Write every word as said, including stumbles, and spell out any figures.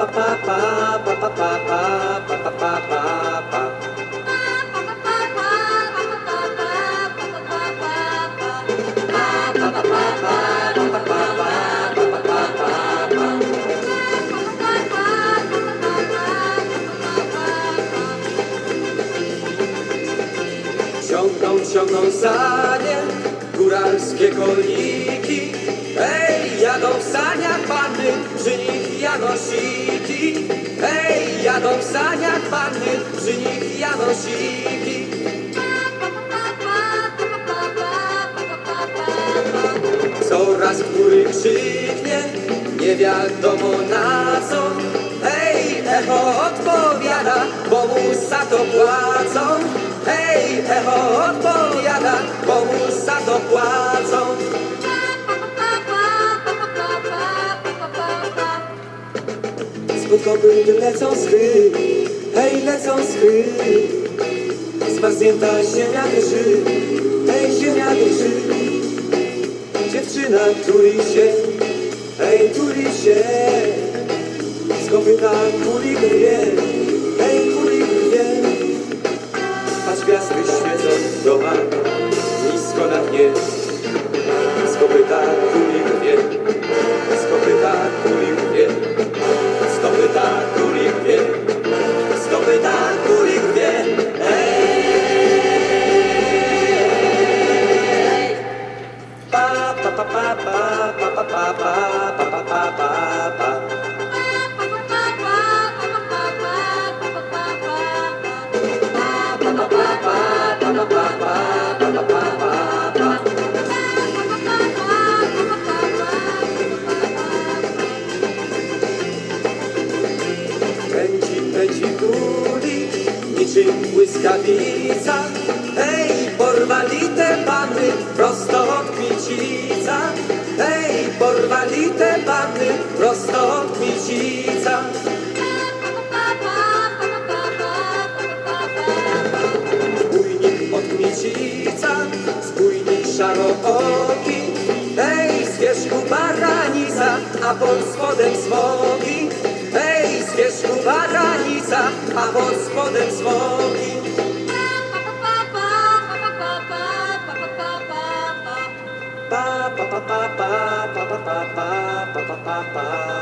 Ciągną, ciągną sanie, góralskie koliki. Hej, jadą w saniach panny, przy nich janosiki. Hej, jadą w saniach panny, przy nich janosiki. Coraz który krzyknie, nie wiadomo na co. Hej, echo odpowiada, bo mu za to płacą. Hej, echo odpowiada, bo mu za to płacą. Spod kopyt lecą skry, hej, lecą skry. Zmarznięta ziemia drży, hej, ziemia drży. Dziewczyna tuli się, hej, tuli się. Z kopyta kuli rwie, hej, kuli rwie. Patrz, gwiazdy świecą w domach, nisko na dnie. Z kopyta kuli rwie, z kopyta kuli rwie. Z kopyta kuli rwie, z kopyta kuli rwie. Pa pa pa pa pa pa pa pa pa pa pa pa pa. Pędzi, pędzi tuli, niczym błyskawica. Hej, porwali te panny prosto od Kmicica. Hej, porwali te panny prosto od Kmicica. Zbójnik od Kmicica, zbójnik szarooki. Hej, z wierzchu baranica, a pod spodem smogi. Hej, z wierzchu baranica, a pod spodem smogi. Pa pa pa pa pa pa pa pa pa pa pa pa pa.